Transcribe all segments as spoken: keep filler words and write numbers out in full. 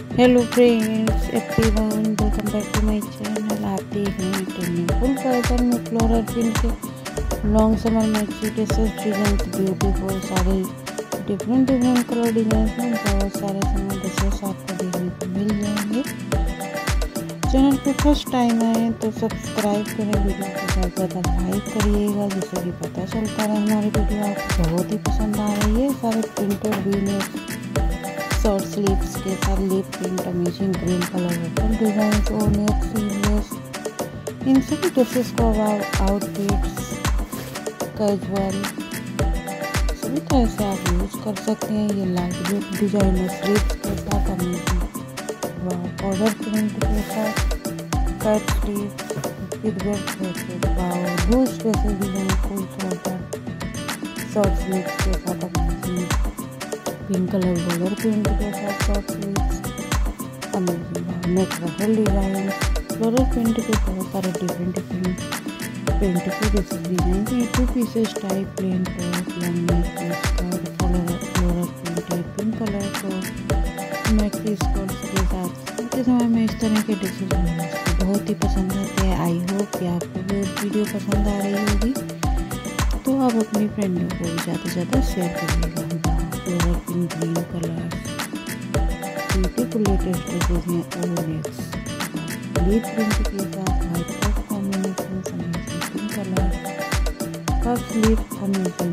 Hello friends everyone, welcome back to my channel. आप देख रहे हैं ट्रेंडिंग फुल पैटर्न में फ्लोरल प्रिंट के long summer maxi dresses design beautiful सारे डिफरेंट डिफरेंट कलर डिजाइन में बहुत सारे समर ड्रेसेस आपको देखने को मिल जाएंगे। चैनल पे फर्स्ट टाइम आए तो सब्सक्राइब करें, वीडियो को ज़्यादा ज़्यादा लाइक करिएगा जिससे कि पता चलता रहे हमारी वीडियो आपको बहुत ही पसंद आ रही है। सारे प्रिंटेड वी शॉर्ट स्लीव्स के साथ lip print amazing green colour ruffle design और नेक स्लीवलेस, इन सभी ड्रेसेस को अब आउटफिट्स कैजुअल सभी तरह से आप यूज कर सकते हैं। ये लाइट वेट डिजाइनर स्लीव्स के साथ अमेजिंग बॉर्डर प्रिंट के साथ cut sleeve with belt dresses wow loose dresses design full shoulder short sleeves के साथ amazing pink colour border print के साथ short sleeves amazing neck ruffle design floral print के बहुत सारे डिफरेंट डिफरेंट प्रिंट के ड्रेसेस डिजाइन हैं। Two pieces type plain top long neck skirt floral floral printed pink colour top neck skirts के साथ के समय में इस तरह के ड्रेसेस मुझे बहुत ही पसंद आते हैं। आई होप कि आपको भी वीडियो पसंद आ रही होगी, तो आप अपनी फ्रेंडों को भी ज़्यादा से ज़्यादा शेयर करिएगा। Floral pink green colours beautiful latest dresses हैं और नेक्स लीफ प्रिंट के साथ white cut combination amazing pink colour cut sleeve amazing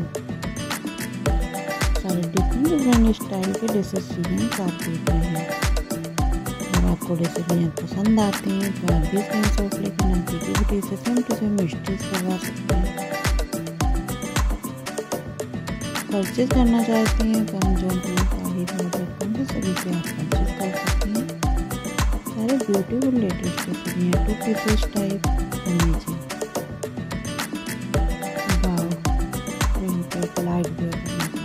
सारे डिफरेंट डिफरेंट स्टाइल के ड्रेसेस डिजाइन आप देख रहे हैं। अगर आपको ड्रेसेस डिजाइन पसंद आते हैं तो आप भी स्क्रीनशॉट लेकर नजदीकी बुटीक से सेम टू सेम स्टिच करवा सकते हैं। परचेज करना चाहते हैं तो हम जो भी सभी से आप परचेज कर सकते हैं। सारे ब्यूटीफुल लेटेस्ट ड्रेसेस हैं two pieces type amazing wow printed light weight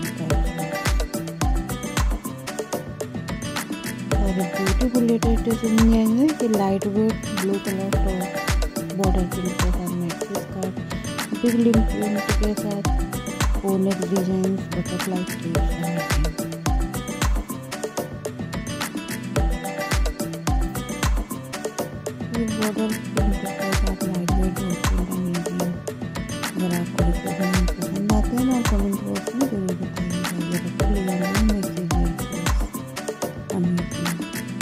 सारे ब्यूटीफुल लेटेस्ट ड्रेसेस हैं कि light weight blue colour top border print के साथ maxi skirt big link print के साथ और neck design butterfly sleeves amazing ये बॉर्डर प्रिंट के साथ लाइट वेट प्रिंट अमेजिंग। अगर आपको डिजाइन पसंद आते हैं ना कमेंट बॉक्स में जरूर बताइएगा। ये ruffle design maxi dresses amazing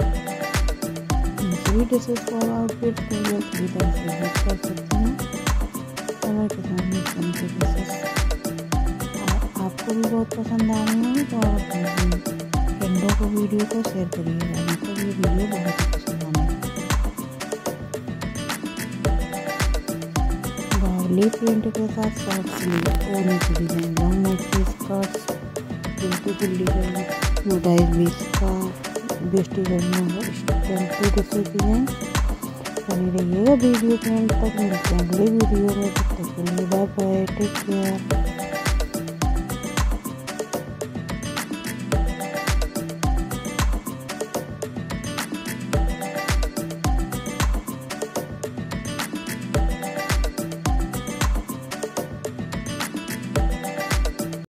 इन सभी ड्रेसेस को आउटफिट को सभी तरह से यूज कर सकते हैं। समर के सामने इस तरह के ड्रेसेस आपको भी बहुत पसंद आ रहे हैं तो आप अपने फ्रेंडों को वीडियो को शेयर करिएगा, उनको ये वीडियो बहुत ही पसंद आने वाह लीफ प्रिंट के साथ शॉर्ट स्लीव और नीचे design long maxi skirts beautiful design मोटाइज बीच का बेस्ट डिजाइन डिजाइन बनी रहिएगा वीडियो के एंड तक। मिलते हैं अगले वीडियो में, तब तक के लिए बाय बाय, टेक केयर।